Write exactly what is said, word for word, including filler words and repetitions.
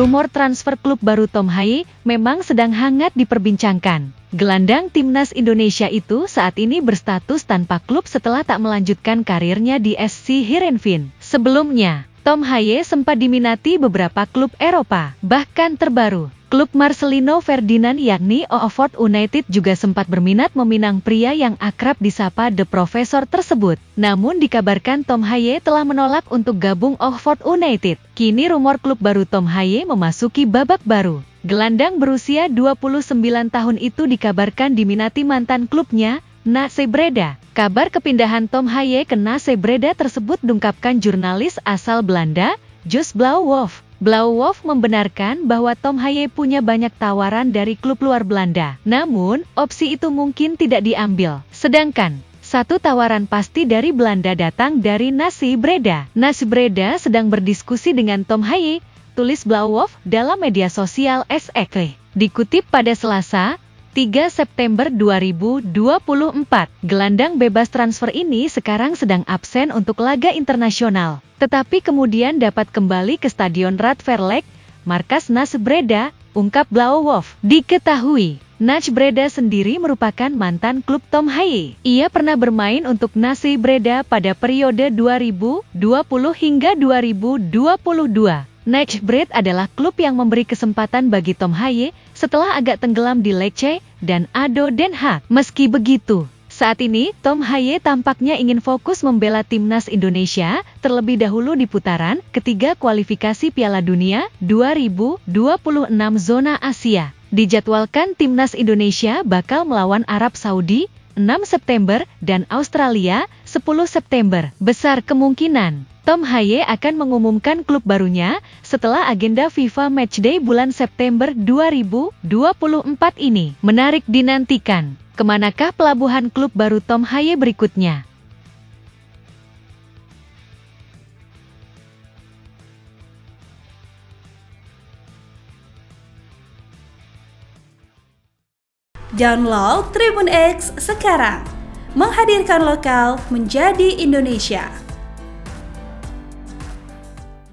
rumor transfer klub baru Tom Haye memang sedang hangat diperbincangkan. Gelandang timnas Indonesia itu saat ini berstatus tanpa klub setelah tak melanjutkan karirnya di S C Heerenveen. Sebelumnya, Tom Haye sempat diminati beberapa klub Eropa. Bahkan terbaru, klub Marcelino Ferdinand yakni Oxford United juga sempat berminat meminang pria yang akrab disapa The Professor tersebut. Namun dikabarkan Tom Haye telah menolak untuk gabung Oxford United. Kini rumor klub baru Tom Haye memasuki babak baru. Gelandang berusia dua puluh sembilan tahun itu dikabarkan diminati mantan klubnya, N A C Breda. Kabar kepindahan Tom Haye ke N A C Breda tersebut diungkapkan jurnalis asal Belanda, Jos Blauwolf. Blauwolf membenarkan bahwa Tom Haye punya banyak tawaran dari klub luar Belanda. Namun, opsi itu mungkin tidak diambil. Sedangkan, satu tawaran pasti dari Belanda datang dari N A C Breda. N A C Breda sedang berdiskusi dengan Tom Haye, tulis Blauwolf dalam media sosial S X. Dikutip pada Selasa, tiga September dua ribu dua puluh empat, gelandang bebas transfer ini sekarang sedang absen untuk laga internasional, tetapi kemudian dapat kembali ke Stadion Radverleg, markas N A C Breda, ungkap Blauwolf. Diketahui, N A C Breda sendiri merupakan mantan klub Tom Haye. Ia pernah bermain untuk N A C Breda pada periode dua ribu dua puluh hingga dua ribu dua puluh dua. N A C Breda adalah klub yang memberi kesempatan bagi Tom Haye setelah agak tenggelam di Lecce dan A D O Den Haag. Meski begitu, saat ini Tom Haye tampaknya ingin fokus membela timnas Indonesia terlebih dahulu di putaran ketiga kualifikasi Piala Dunia dua ribu dua puluh enam zona Asia. Dijadwalkan timnas Indonesia bakal melawan Arab Saudi enam September dan Australia sepuluh September. Besar kemungkinan Tom Haye akan mengumumkan klub barunya setelah agenda FIFA Matchday bulan September dua ribu dua puluh empat ini. Menarik dinantikan, kemanakah pelabuhan klub baru Tom Haye berikutnya? Download Tribun X sekarang, menghadirkan lokal menjadi Indonesia.